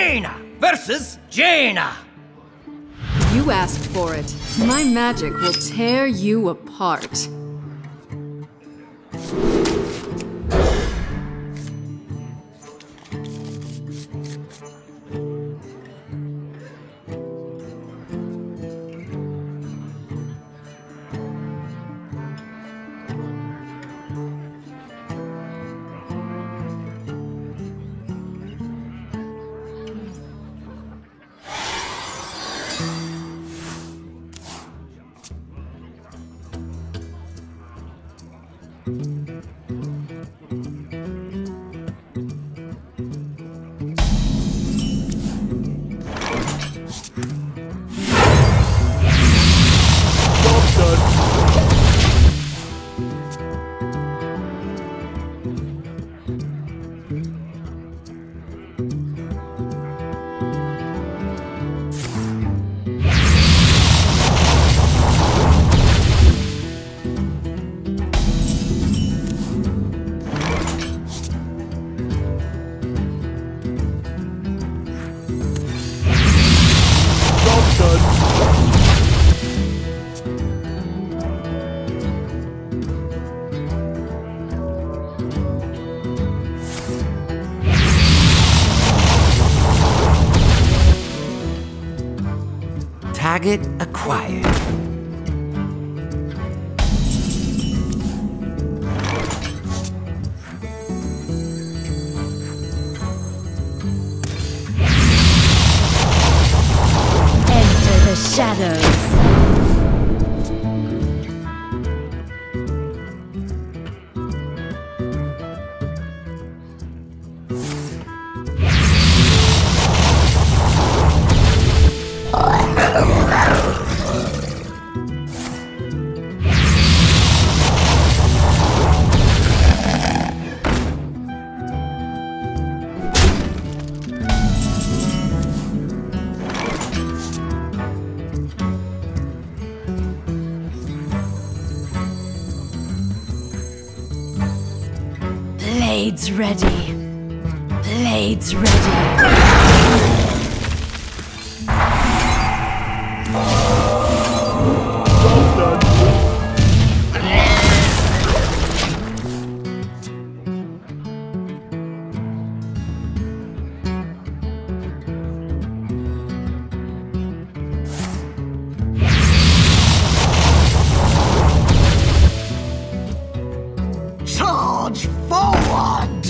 Jaina versus Jaina. You asked for it. My magic will tear you apart. Target acquired. Enter the shadows. Blades ready. Blades ready. Charge forward!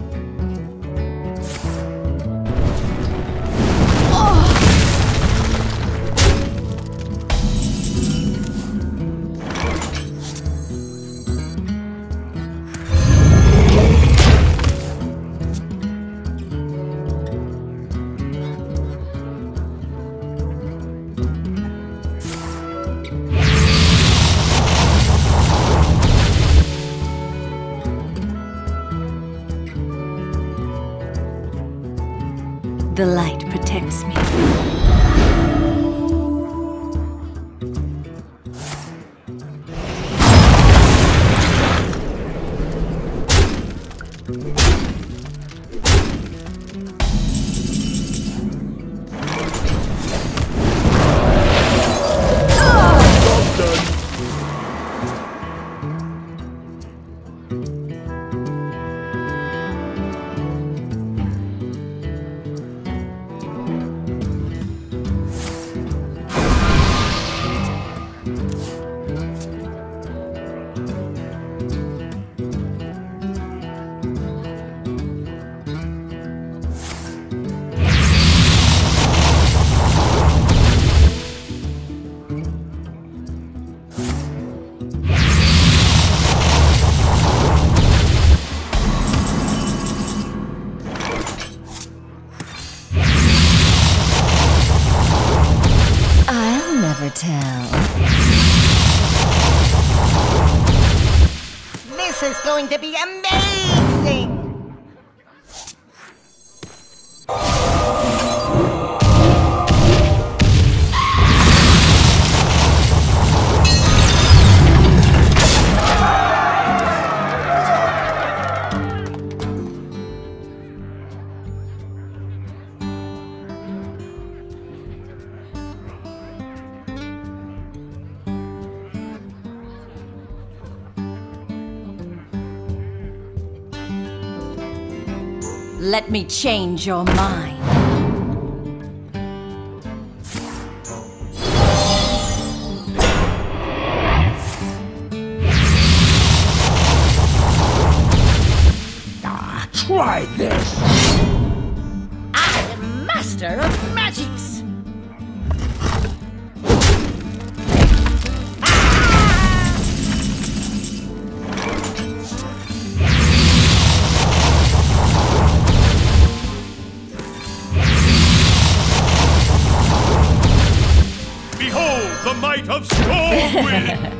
The light protects me. Never tell. This is going to be amazing! Let me change your mind. Try this! I am master of magics! Behold the might of Stormwind!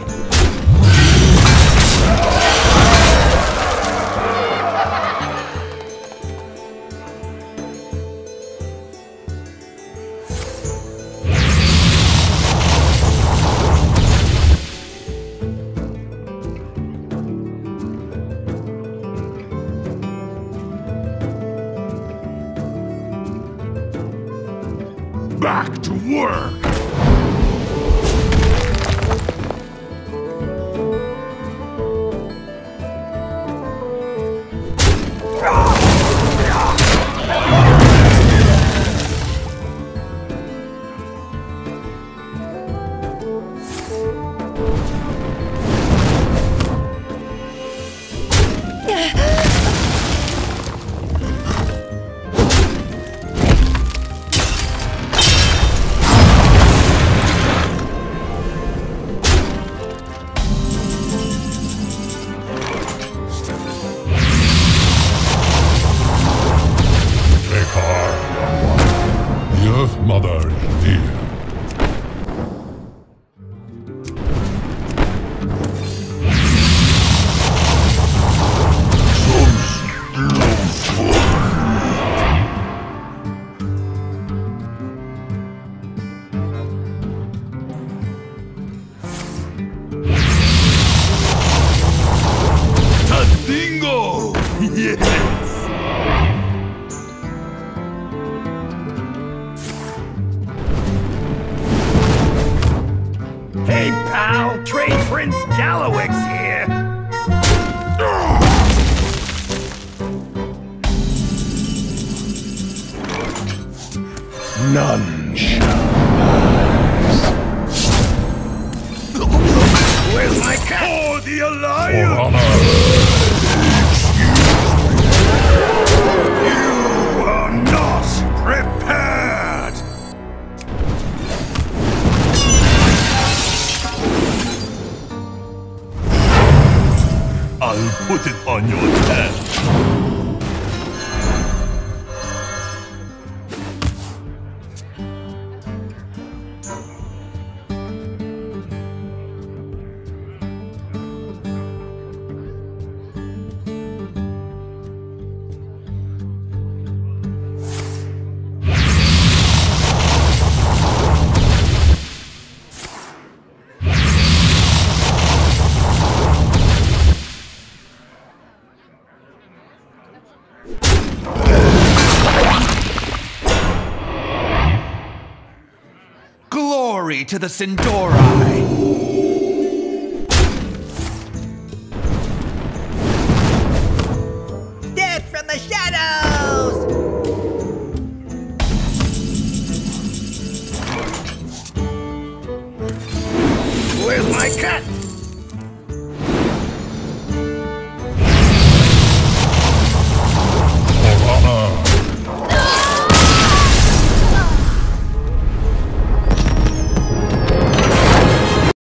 Back to work! Mother is near. Tadingo! Yes! Hey, pal! Trade Prince Gallowix here! None shall pass. Where's my cat? For the Alliance! You are not prepared! I'll put it on your head. Glory to the Sindori! Death from the shadows! Where's my cat?